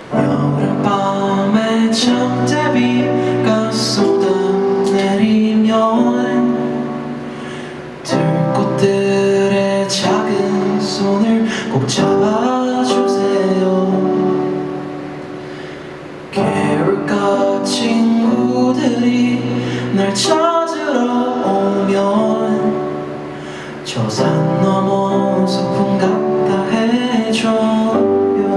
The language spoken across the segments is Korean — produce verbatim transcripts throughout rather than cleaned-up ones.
여름밤에 장대비가 쏟아내리면 들꽃들의 작은 손을 꼭 잡아주세요. 게을까 친구들이 날 찾으러 오면 저 산 넘어 소풍 갔다 해줘요.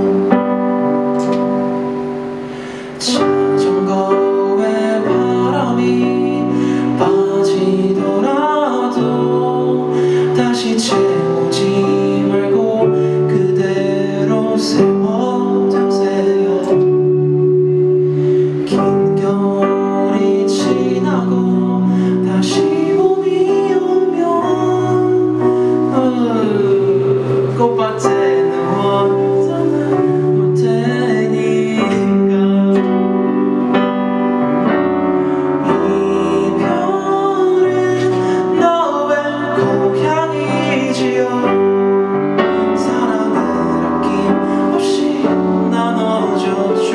자전거에 바람이 빠지더라도 다시 채우지 말고 그대로 세워두세요. 긴 겨울이 지나고 다시 봄이 오면 어, 꽃밭에 누워서는 올 테니까 이별은 너의 고향이지요. 사랑을 아낌없이 나눠줬죠.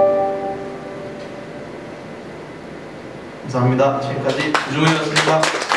감사합니다. 지금까지 우중훈이었습니다.